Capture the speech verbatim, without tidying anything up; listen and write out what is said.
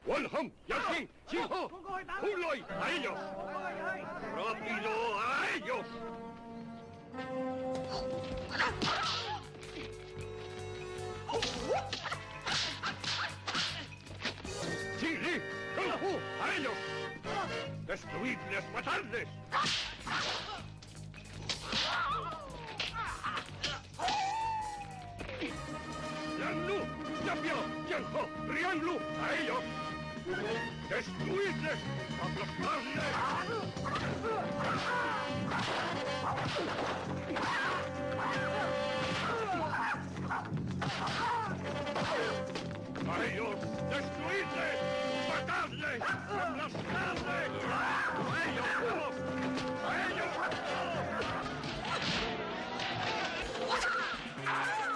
Wanhong, Yaqing, Xiho, Huloy, a ellos. ¡Rápido, a ellos! ¡Chili! ¡Kung Fu! ¡A ellos! ¡Destruidles! ¡Matadles! ¡Yanlu! ¡Yapio! ¡Yanho! ¡Rianlu! ¡A ellos! ¡Destruidles! ¡Aplastarles! ¡A ellos! ¡Destruidles! ¡Matadles! ¡Aplastarles! ¡A ellos todos! ¡A ellos!